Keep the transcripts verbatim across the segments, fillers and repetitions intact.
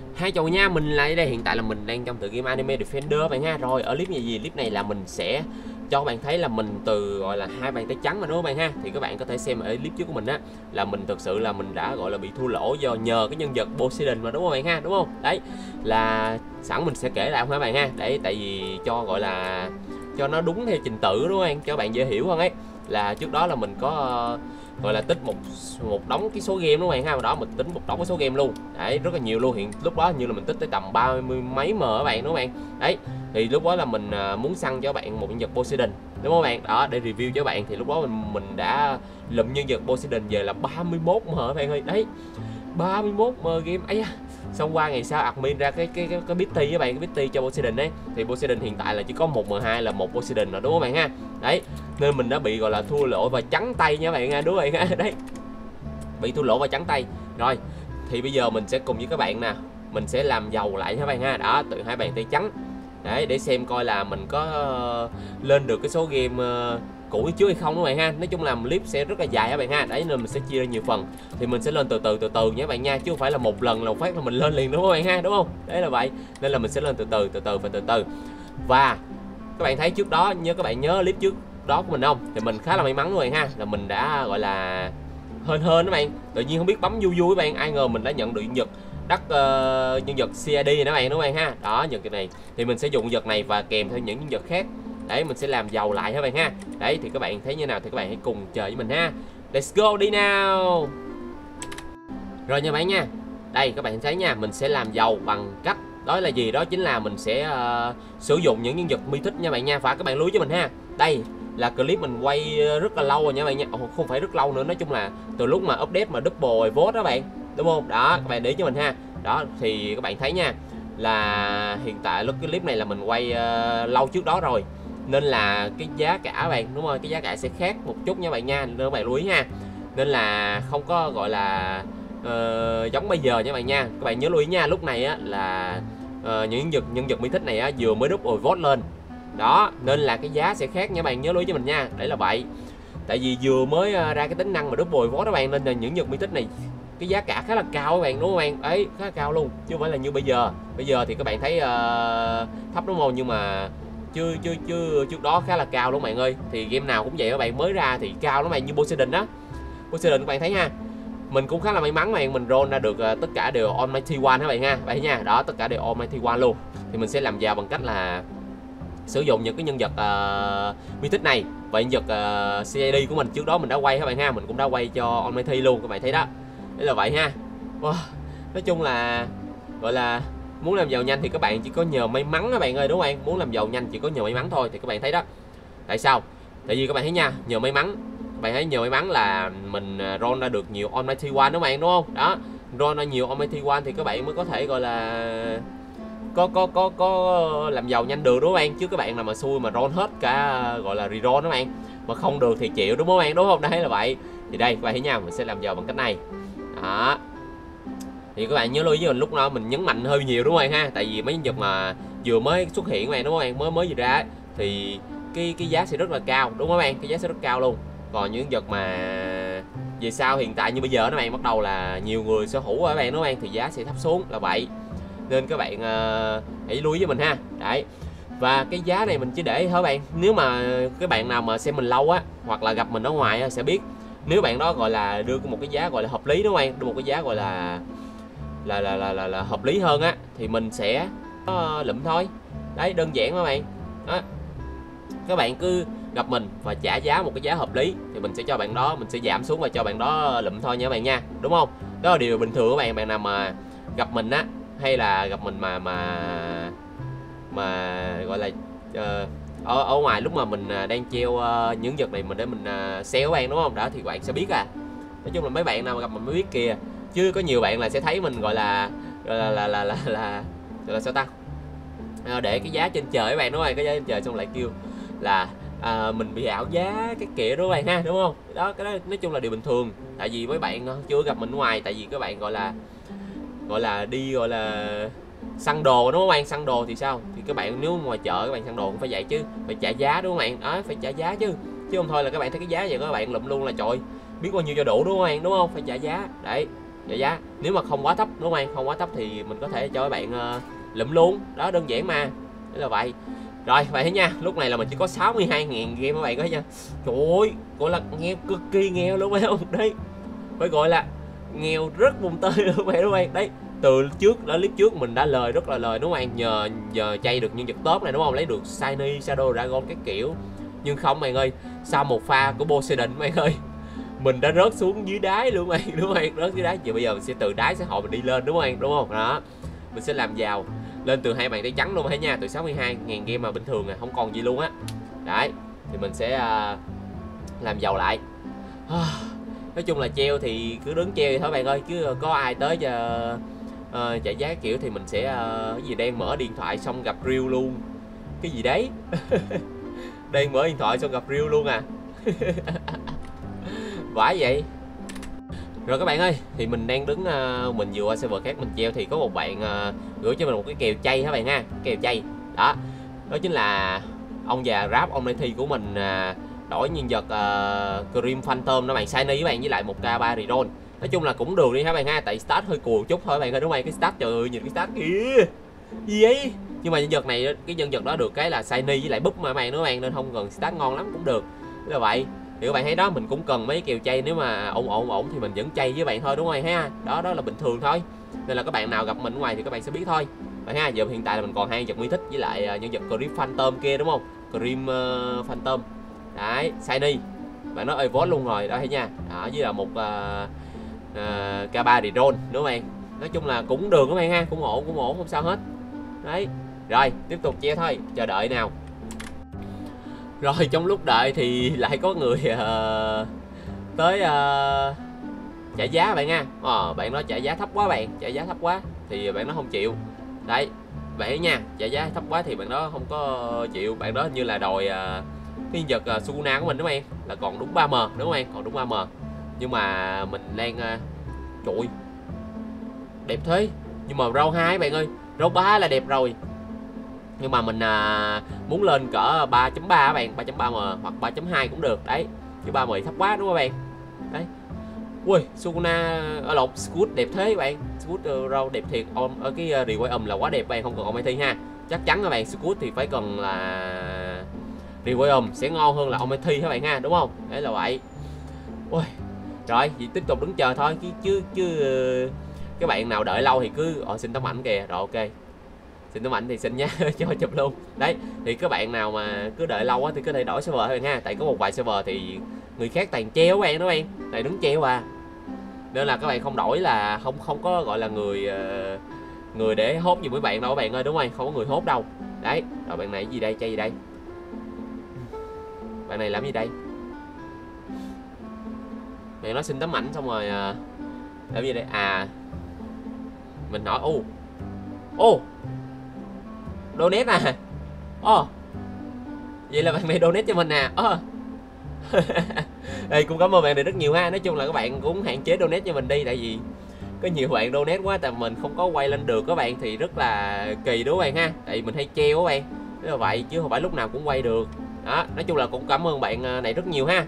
hai chầu nha, mình lại đây, hiện tại là mình đang trong tựa game Anime Defender bạn ha. Rồi ở clip gì gì clip này là mình sẽ cho các bạn thấy là mình từ gọi là hai bàn tay trắng mà đúng không bạn ha. Thì các bạn có thể xem ở clip trước của mình á, là mình thực sự là mình đã gọi là bị thua lỗ do nhờ cái nhân vật Poseidon mà đúng không bạn ha, đúng không? Đấy là sẵn mình sẽ kể lại không hả bạn ha, để tại vì cho gọi là cho nó đúng theo trình tự đúng không anh, cho bạn dễ hiểu hơn ấy. Là trước đó là mình có gọi là tích một một đống cái số game đúng không bạn ha, đó mình tính một đống cái số game luôn đấy, rất là nhiều luôn. Hiện lúc đó như là mình tích tới tầm ba mươi mấy mờ các bạn đúng không bạn. Đấy thì lúc đó là mình muốn săn cho bạn một nhân vật Poseidon đúng không bạn, đó để review cho bạn. Thì lúc đó mình mình đã lụm nhân vật Poseidon về là ba mươi mốt mờ các bạn ơi. Đấy ba mươi mốt mờ game ấy à. Xong qua ngày sau admin ra cái cái cái, cái Bitty với bạn, cái Bitty cho Poseidon đấy. Thì Poseidon hiện tại là chỉ có một mờ hai là một Poseidon rồi đúng không bạn ha. Đấy nên mình đã bị gọi là thua lỗ và trắng tay nha bạn ha, đúng rồi ha. Đấy bị thua lỗ và trắng tay. Rồi thì bây giờ mình sẽ cùng với các bạn nè, mình sẽ làm giàu lại các bạn ha. Đó từ hai bàn tay trắng đấy, để xem coi là mình có uh, lên được cái số game uh, cũ trước hay không các bạn ha. Nói chung là clip sẽ rất là dài các bạn ha. Đấy nên mình sẽ chia ra nhiều phần, thì mình sẽ lên từ từ từ từ nhé bạn nha, chứ không phải là một lần là một phát là mình lên liền đúng không bạn ha, đúng không? Đấy là vậy, nên là mình sẽ lên từ từ từ từ và từ từ. Và các bạn thấy trước đó, nhớ các bạn nhớ clip trước đó của mình không, thì mình khá là may mắn rồi ha, là mình đã gọi là hên hên các bạn, tự nhiên không biết bấm vui vui các bạn, ai ngờ mình đã nhận được nhân vật đắt uh, nhân vật xê i đê này các bạn đúng không bạn ha. Đó nhân vật này thì mình sẽ dùng vật này và kèm theo những nhân vật khác để mình sẽ làm giàu lại các bạn ha. Đấy thì các bạn thấy như nào thì các bạn hãy cùng chờ với mình ha. Let's go đi nào. Rồi nha bạn nha, đây các bạn thấy nha, mình sẽ làm giàu bằng cách đó là gì, đó chính là mình sẽ uh, sử dụng những nhân vật mythic nha bạn nha. Và các bạn lưu ý cho mình ha, đây là clip mình quay rất là lâu rồi nha bạn nha. Ồ, không phải rất lâu nữa, nói chung là từ lúc mà update mà double vote đó bạn, đúng không? Đó các bạn để ý cho mình ha. Đó thì các bạn thấy nha, là hiện tại lúc cái clip này là mình quay uh, lâu trước đó rồi, nên là cái giá cả bạn, đúng không, cái giá cả sẽ khác một chút nha bạn nha, nên các bạn lưu ý ha. Nên là không có gọi là uh, giống bây giờ nha bạn nha. Các bạn nhớ lưu ý nha, lúc này á là uh, những nhân vật nhân vật mythic này á vừa mới double vote lên đó, nên là cái giá sẽ khác nha bạn, nhớ lưu ý cho mình nha. Đấy là vậy, tại vì vừa mới ra cái tính năng mà double vote đó bạn, nên là những nhân mythic này cái giá cả khá là cao các bạn, đúng không bạn? Ấy khá là cao luôn, chứ không phải là như bây giờ. Bây giờ thì các bạn thấy uh, thấp đúng không, nhưng mà chưa chưa chưa trước đó khá là cao luôn bạn ơi. Thì game nào cũng vậy các bạn, mới ra thì cao lắm bạn, như Poseidon đó. Poseidon các bạn thấy ha, mình cũng khá là may mắn bạn, mình roll ra được uh, tất cả đều Almighty One các bạn ha, vậy nha. Đó tất cả đều Almighty One luôn. Thì mình sẽ làm giàu bằng cách là sử dụng những cái nhân vật uh, mythic này và nhân vật uh, xê i đê của mình trước đó mình đã quay các bạn ha, mình cũng đã quay cho Almighty luôn, các bạn thấy đó. Đấy là vậy ha. Wow. Nói chung là gọi là muốn làm giàu nhanh thì các bạn chỉ có nhờ may mắn các bạn ơi, đúng không bạn? Muốn làm giàu nhanh chỉ có nhờ may mắn thôi. Thì các bạn thấy đó, tại sao? Tại vì các bạn thấy nha, nhờ may mắn, các bạn thấy nhờ may mắn là mình roll ra được nhiều Almighty One đúng không bạn, đúng không? Đó roll ra nhiều Almighty One thì các bạn mới có thể gọi là có có có có làm giàu nhanh được đúng không bạn? Chứ các bạn nào mà xui mà roll hết cả gọi là reroll đó bạn, mà không được thì chịu đúng không bạn, đúng không? Đấy là vậy. Thì đây các bạn thấy nha, mình sẽ làm giàu bằng cách này. Đó thì các bạn nhớ lưu ý với mình, lúc nào mình nhấn mạnh hơi nhiều đúng không bạn ha, tại vì mấy nhân vật mà vừa mới xuất hiện các bạn, đúng không bạn, mới mới gì ra ấy, thì cái cái giá sẽ rất là cao đúng không bạn, cái giá sẽ rất cao luôn. Còn những vật mà về sau hiện tại như bây giờ các bạn bắt đầu là nhiều người sở hữu các bạn, đúng không bạn, thì giá sẽ thấp xuống là vậy. Nên các bạn uh, hãy lưu ý với mình ha. Đấy, và cái giá này mình chỉ để thôi bạn, nếu mà các bạn nào mà xem mình lâu á, hoặc là gặp mình ở ngoài á, sẽ biết. Nếu bạn đó gọi là đưa một cái giá gọi là hợp lý đúng không bạn, đưa một cái giá gọi là là là là, là, là hợp lý hơn á, thì mình sẽ uh, lụm thôi. Đấy đơn giản các bạn. Đó, các bạn cứ gặp mình và trả giá một cái giá hợp lý thì mình sẽ cho bạn đó, mình sẽ giảm xuống và cho bạn đó lụm thôi nha các bạn nha, đúng không? Đó là điều bình thường các bạn. Bạn nào mà gặp mình á, hay là gặp mình mà mà mà gọi là uh, ở, ở ngoài lúc mà mình đang treo uh, những vật này mình để mình uh, sale các bạn, đúng không? Đó thì bạn sẽ biết à. Nói chung là mấy bạn nào mà gặp mình mới biết kìa, chứ có nhiều bạn là sẽ thấy mình gọi là gọi là là là là, là, là, là sao ta, à, để cái giá trên trời các bạn, đúng không? Cái giá trên trời xong lại kêu là à, mình bị ảo giá cái kiểu đúng không bạn ha, đúng không? Đó cái đó nói chung là điều bình thường, tại vì mấy bạn chưa gặp mình ngoài, tại vì các bạn gọi là gọi là đi gọi là săn đồ đúng không bạn? Săn đồ thì sao, thì các bạn nếu ngoài chợ các bạn săn đồ cũng phải vậy chứ, phải trả giá đúng không bạn? Đó phải trả giá chứ, chứ không thôi là các bạn thấy cái giá vậy các bạn lụm luôn là trời biết bao nhiêu cho đủ đúng không bạn, đúng không? Phải trả giá. Đấy trả giá. Nếu mà không quá thấp đúng không anh, không quá thấp thì mình có thể cho các bạn uh, lụm luôn đó, đơn giản mà. Thế là vậy. Rồi vậy nha, lúc này là mình chỉ có sáu mươi hai ngàn game các bạn có nha. Trời ơi, gọi là nghèo cực kỳ nghèo luôn phải không? Đấy, phải gọi là nghèo rất vùng tơi luôn phải đúng không anh? Đấy, từ trước đó clip trước mình đã lời rất là lời đúng không anh, nhờ nhờ chay được nhân vật tốt này đúng không, lấy được shiny shadow dragon các kiểu. Nhưng không bạn ơi, sau một pha của Poseidon bạn ơi, mình đã rớt xuống dưới đáy luôn anh, đúng không anh, rớt dưới đáy. Giờ bây giờ mình sẽ từ đáy xã hội mình đi lên đúng không anh, đúng không? Đó, mình sẽ làm giàu lên từ hai bàn tay trắng luôn thấy nha, từ sáu mươi hai ngàn game mà bình thường à, không còn gì luôn á. Đấy, thì mình sẽ uh, làm giàu lại. Nói chung là treo thì cứ đứng treo vậy thôi bạn ơi, chứ có ai tới cho uh, trả giá kiểu thì mình sẽ uh, cái gì đang mở điện thoại xong gặp reel luôn, cái gì đấy. Đang mở điện thoại xong gặp reel luôn à. Vãi vậy. Rồi các bạn ơi, thì mình đang đứng uh, mình vừa qua server khác mình treo thì có một bạn uh, gửi cho mình một cái kèo chay các bạn ha, kèo chay đó, đó chính là ông già rap ông này thi của mình uh, đổi nhân vật uh, Grim Phantom đó bạn, shiny các bạn, với lại một k ba reroll. Nói chung là cũng được đi các bạn ha, tại start hơi cùi chút thôi các bạn ơi, đúng không? Cái start trời ơi, nhìn cái start kìa gì ấy, nhưng mà nhân vật này cái nhân vật đó được cái là shiny với lại búp mà các bạn, đúng không bạn, nên không cần start ngon lắm cũng được. Thế là vậy. Thì các bạn thấy đó, mình cũng cần mấy kèo chay, nếu mà ổn ổn ổn thì mình vẫn chay với bạn thôi đúng không ha. Đó đó là bình thường thôi. Nên là các bạn nào gặp mình ở ngoài thì các bạn sẽ biết thôi. Bạn ha, giờ hiện tại là mình còn hai nhân vật mình thích với lại nhân vật Grim Phantom kia đúng không? Grim uh, Phantom. Đấy, shiny. Bạn nó evolve luôn rồi đó thấy nha. Đó với là một uh, uh, k ba reroll đúng không bạn? Nói chung là cũng được các bạn ha, cũng ổn cũng ổn không sao hết. Đấy. Rồi, tiếp tục treo thôi, chờ đợi nào. Rồi trong lúc đợi thì lại có người uh, tới uh, trả giá bạn nha. Ờ, bạn nói trả giá thấp quá bạn, trả giá thấp quá thì bạn nó không chịu. Đấy, vậy nha, trả giá thấp quá thì bạn đó không có chịu. Bạn đó hình như là đòi uh, cái nhân vật uh, Sukuna của mình đúng không em? Là còn đúng ba M đúng không em? Còn đúng ba M. Nhưng mà mình đang uh, trời đẹp thế. Nhưng mà round hai bạn ơi, round ba là đẹp rồi. Nhưng mà mình à, muốn lên cỡ ba chấm ba các bạn, ba chấm ba M hoặc ba chấm hai cũng được đấy, chứ ba M thấp quá đúng không các bạn. Đấy, ui Sukuna ở lộn Scoot đẹp thế các bạn, Scoot uh, rau đẹp thiệt. Ở cái uh, requay um là quá đẹp bạn, không cần Almighty ha, chắc chắn các bạn. Scoot thì phải cần là requay um sẽ ngon hơn là Almighty các bạn ha, đúng không? Đấy là vậy. Ui rồi thì tiếp tục đứng chờ thôi chứ chứ chứ uh, các bạn nào đợi lâu thì cứ ờ xin tấm ảnh kìa. Rồi ok, xin tấm ảnh thì xin nhá. Cho chụp luôn. Đấy, thì các bạn nào mà cứ đợi lâu quá thì có thể đổi server thôi ha, tại có một vài server thì người khác toàn treo các bạn đó bạn, tại đứng treo à, nên là các bạn không đổi là không không có gọi là người người để hốt gì với bạn đâu các bạn ơi, đúng không? Không có người hốt đâu. Đấy, rồi bạn này gì đây, chơi gì đây, bạn này làm gì đây, bạn nói xin tấm ảnh xong rồi làm gì đây à, mình hỏi ô ô donate à, ồ oh. Vậy là bạn này donate cho mình à. Oh. Đây cũng cảm ơn bạn này rất nhiều ha. Nói chung là các bạn cũng hạn chế donate cho mình đi, tại vì có nhiều bạn donate quá tại mình không có quay lên được các bạn, thì rất là kỳ đúng không bạn ha, tại vì mình hay treo các bạn, thế là vậy chứ không phải lúc nào cũng quay được đó. Nói chung là cũng cảm ơn bạn này rất nhiều ha.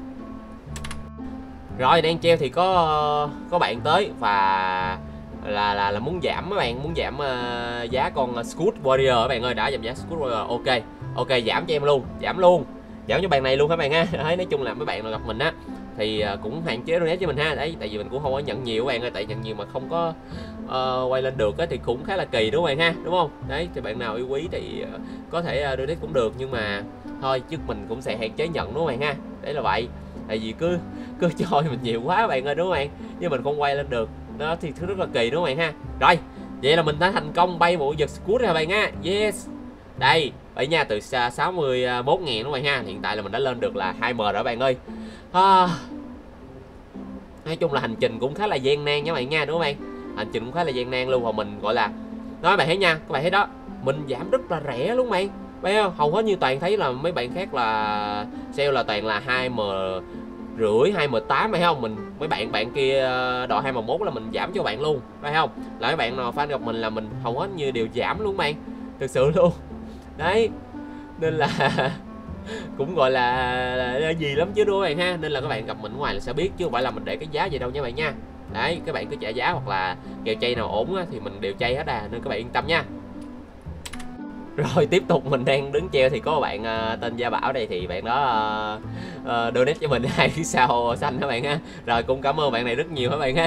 Rồi đang treo thì có có bạn tới và là là là muốn giảm các bạn, muốn giảm uh, giá con Scoot Warrior các bạn ơi, đã giảm giá Scoot Warrior. Ok ok, giảm cho em luôn, giảm luôn, giảm cho bạn này luôn các bạn ha. Đấy, nói chung là mấy bạn nào gặp mình á thì uh, cũng hạn chế donate cho mình ha. Đấy, tại vì mình cũng không có nhận nhiều các bạn ơi, tại nhận nhiều mà không có uh, quay lên được á thì cũng khá là kỳ đúng không bạn ha, đúng không? Đấy, thì bạn nào yêu quý thì uh, có thể uh, donate cũng được, nhưng mà thôi chứ mình cũng sẽ hạn chế nhận đúng không bạn ha. Đấy là vậy, tại vì cứ cứ cho mình nhiều quá các bạn ơi, đúng không bạn, nhưng mình không quay lên được đó thì thứ rất là kỳ đúng không bạn ha. Rồi vậy là mình đã thành công bay bộ vật Scoot rồi bạn ha. Yes, đây vậy nha, từ sáu mươi mốt ngàn đúng không bạn ha, hiện tại là mình đã lên được là hai M rồi bạn ơi. À, nói chung là hành trình cũng khá là gian nan nha bạn nha, đúng không bạn, hành trình cũng khá là gian nan luôn. Và mình gọi là nói bạn thấy nha, các bạn thấy đó, mình giảm rất là rẻ luôn bạn, thấy không? Hầu hết như toàn thấy là mấy bạn khác là sale là toàn là hai M rưỡi, hai M tám phải không, mình mấy bạn bạn kia đòi hai M một là mình giảm cho bạn luôn phải không, là mấy bạn nào fan gặp mình là mình hầu hết như đều giảm luôn bạn, thực sự luôn. Đấy, nên là cũng gọi là, là gì lắm chứ đúng không bạn ha, nên là các bạn gặp mình ngoài là sẽ biết chứ không phải là mình để cái giá gì đâu nha bạn nha. Đấy, các bạn cứ trả giá hoặc là kèo chay nào ổn á, thì mình đều chay hết à, nên các bạn yên tâm nha. Rồi tiếp tục mình đang đứng treo thì có bạn uh, tên Gia Bảo đây, thì bạn đó uh, uh, donate cho mình hai cái sao xanh các bạn ha. Rồi cũng cảm ơn bạn này rất nhiều các bạn ha.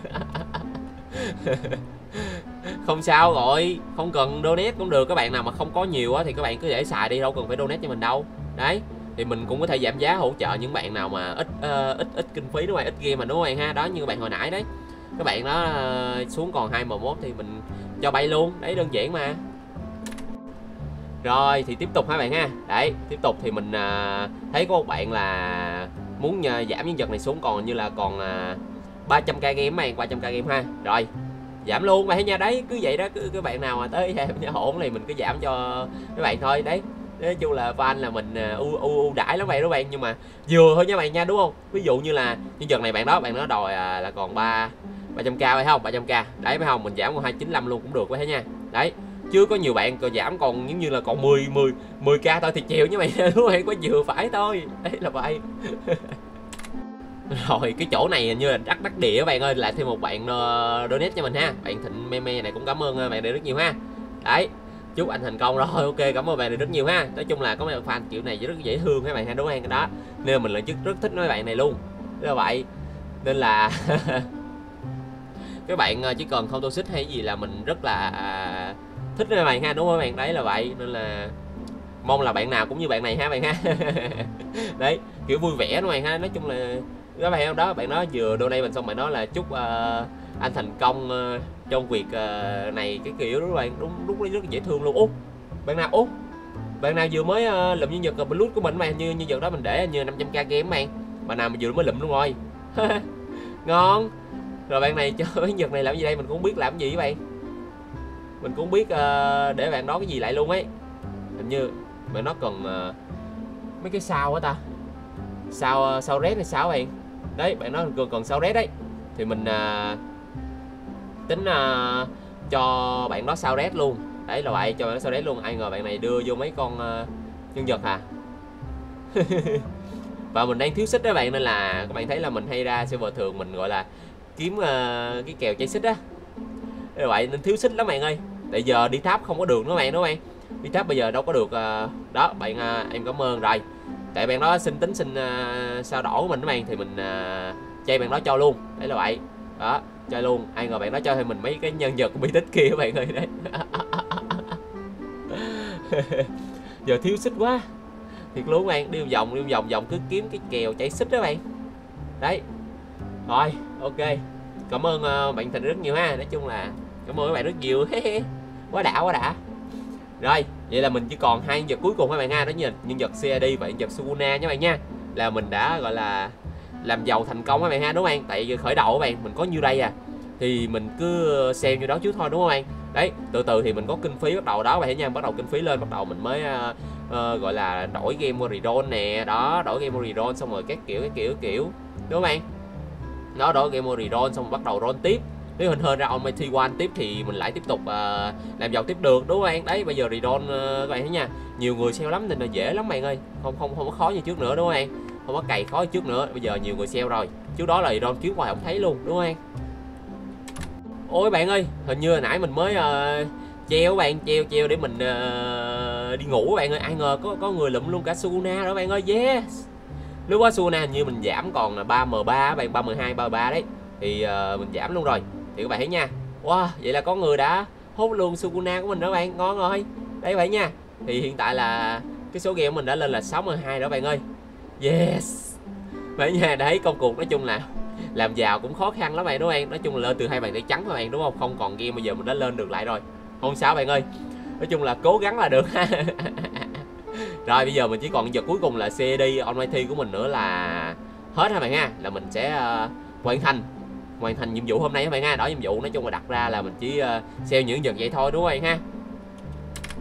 Không sao rồi, không cần donate cũng được. Các bạn nào mà không có nhiều á thì các bạn cứ để xài đi, đâu cần phải donate cho mình đâu. Đấy, thì mình cũng có thể giảm giá hỗ trợ những bạn nào mà ít uh, ít ít kinh phí đúng không, ít game mà đúng không bạn ha. Đó, như bạn hồi nãy đấy, các bạn đó uh, xuống còn hai M một thì mình cho bay luôn. Đấy, đơn giản mà. Rồi thì tiếp tục hai bạn ha. Đấy, tiếp tục thì mình à, thấy có một bạn là muốn à, giảm nhân vật này xuống còn như là còn à, ba trăm k game mấy, ba trăm k game ha. Rồi giảm luôn bạn nha. Đấy, cứ vậy đó, cứ các bạn nào mà tới ổn thì mình cứ giảm cho các bạn thôi. Đấy, nói chung là fan là mình ưu ưu đãi lắm vậy đó bạn, nhưng mà vừa thôi nha bạn nha, đúng không? Ví dụ như là nhân vật này bạn đó bạn đó đòi à, là còn ba ba trăm k phải không, ba trăm k đấy phải không, mình giảm còn hai chín lăm luôn cũng được vậy nha. Đấy, chứ có nhiều bạn còn giảm còn giống như là còn mười mười mười k thôi thì chịu nha mày. Đúng không? Có vừa phải thôi. Đấy là vậy. Rồi cái chỗ này như là đắc đắc địa các bạn ơi, lại thêm một bạn uh, donate cho mình ha. Bạn Thịnh Meme này cũng cảm ơn bạn này rất nhiều ha. Đấy, chúc anh thành công rồi. Ok, cảm ơn bạn này rất nhiều ha. Nói chung là có mấy fan kiểu này rất dễ thương các bạn ha, đúng không? Cái đó nên mình là rất rất thích mấy bạn này luôn. Thế là vậy. Nên là các bạn chỉ cần không toxic hay gì là mình rất là à, thích các bạn ha, đúng không các bạn? Đấy là vậy, nên là mong là bạn nào cũng như bạn này ha bạn ha. Đấy, kiểu vui vẻ đúng không ha. Nói chung là các bạn đó, bạn đó vừa donate mình xong bạn nói là chúc uh, anh thành công uh, trong việc uh, này cái kiểu đó bạn, đúng đúng rất là dễ thương luôn. Út bạn nào út bạn nào vừa mới uh, lụm nhân vật blue của mình mà như như vật đó mình để như năm trăm k game bạn, bạn nào mà vừa mới lụm luôn rồi. Ngon. Rồi bạn này cho cái vật này làm gì đây, mình cũng không biết làm gì với bạn, mình cũng biết uh, để bạn đó cái gì lại luôn ấy. Hình như bạn nó cần uh, mấy cái sao á ta, sao uh, sao red hay sao bạn. Đấy, bạn nó cần cần sao red đấy, thì mình uh, tính uh, cho bạn đó sao red luôn. Đấy là vậy, cho bạn đó sao red luôn. Ai ngờ bạn này đưa vô mấy con uh, nhân vật à. Và mình đang thiếu xích đó bạn, nên là các bạn thấy là mình hay ra server thường mình gọi là kiếm uh, cái kèo cháy xích á. Thế vậy nên thiếu xích lắm bạn ơi. Tại giờ đi tháp không có được nữa bạn, đúng không bạn? Đi tháp bây giờ đâu có được uh, đó bạn. Uh, em cảm ơn rồi. Tại bạn đó xin tính xin uh, sao đỏ của mình đó bạn, thì mình uh, chơi bạn đó cho luôn. Đấy là vậy đó, chơi luôn. Ai ngờ bạn đó cho thêm mình mấy cái nhân vật bi tích kia các bạn ơi. Đấy. Giờ thiếu xích quá thiệt luôn bạn, đi vòng đi vòng vòng cứ kiếm cái kèo chạy xích đó bạn. Đấy rồi, ok, cảm ơn uh, bạn Thịnh rất nhiều ha. Nói chung là cảm ơn các bạn rất nhiều. Quá đã quá đã. Rồi vậy là mình chỉ còn hai nhân vật cuối cùng các bạn ha, đó như nhân vật xê a đê và nhân vật Sukuna nha bạn nha, là mình đã gọi là làm giàu thành công các bạn ha, đúng không bạn? Tại vì khởi đầu các bạn mình có nhiêu đây à, thì mình cứ xem như đó trước thôi, đúng không bạn? Đấy, từ từ thì mình có kinh phí bắt đầu đó bạn nha, bắt đầu kinh phí lên, bắt đầu mình mới uh, uh, gọi là đổi game reroll nè, đó, đổi game reroll xong rồi các kiểu cái kiểu kiểu đúng không bạn? Đó, đổi game reroll xong rồi bắt đầu roll tiếp. Nếu hình hơn ra Almighty One tiếp thì mình lại tiếp tục uh, làm giàu tiếp được, đúng không bạn? Đấy, bây giờ reroll uh, các bạn thấy nha, nhiều người sell lắm nên là dễ lắm bạn ơi, không không không có khó như trước nữa, đúng không bạn? Không có cày khó như trước nữa, bây giờ nhiều người sell rồi. Trước đó là reroll kiếm hoài không thấy luôn, đúng không bạn? Ôi bạn ơi, hình như hồi nãy mình mới uh, treo bạn, treo treo để mình uh, đi ngủ bạn ơi, ai ngờ có có người lụm luôn cả Sukuna đó bạn ơi. Yes, lúc đó Sukuna hình như mình giảm còn là ba M ba bạn, ba M hai, ba M ba đấy, thì uh, mình giảm luôn rồi, thì các bạn thấy nha. Wow, vậy là có người đã hốt luôn Sukuna của mình đó bạn, ngon rồi. Đấy vậy nha, thì hiện tại là cái số game của mình đã lên là sáu M hai đó bạn ơi. Yes, vậy nha. Đấy, công cuộc nói chung là làm giàu cũng khó khăn lắm bạn, đúng không bạn? Nói chung là lên từ hai bàn tay trắng các bạn, đúng không? Không còn game bây giờ mình đã lên được lại rồi, không sao bạn ơi, nói chung là cố gắng là được. Rồi bây giờ mình chỉ còn vật cuối cùng là xê đê Almighty của mình nữa là hết ha bạn ha, là mình sẽ uh, hoàn thành hoàn thành nhiệm vụ hôm nay các bạn ha. Đó, nhiệm vụ nói chung là đặt ra là mình chỉ uh, sell những vật vậy thôi, đúng không bạn ha?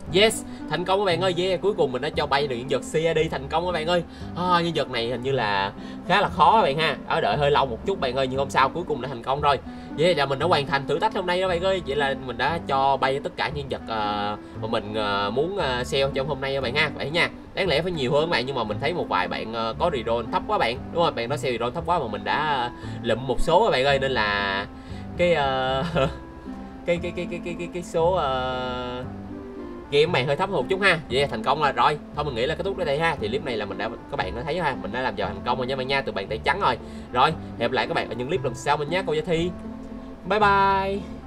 Yes, thành công các bạn ơi. Yeah, cuối cùng mình đã cho bay được nhân vật xê i đê thành công các bạn ơi. À, nhân vật này hình như là khá là khó các bạn ha. Ở đợi hơi lâu một chút bạn ơi, nhưng hôm sau cuối cùng đã thành công rồi. Yeah, là mình đã hoàn thành thử thách hôm nay các bạn ơi. Vậy là mình đã cho bay tất cả nhân vật uh, mà mình uh, muốn uh, sale trong hôm nay các bạn ha. Vậy nha. Đáng lẽ phải nhiều hơn các bạn, nhưng mà mình thấy một vài bạn uh, có reroll thấp quá bạn. Đúng không? Bạn đó sale reroll thấp quá mà mình đã uh, lụm một số các bạn ơi, nên là cái uh, cái, cái cái cái cái cái cái số uh, game mày hơi thấp một chút ha. Vậy yeah, thành công là rồi. Thôi mình nghĩ là kết thúc ở đây ha. Thì clip này là mình đã, các bạn có thấy ha, mình đã làm giàu thành công rồi nha bạn nha, từ bàn tay trắng rồi. Rồi, hẹn gặp lại các bạn ở những clip lần sau mình nhé cô Gia Thi. Bye bye.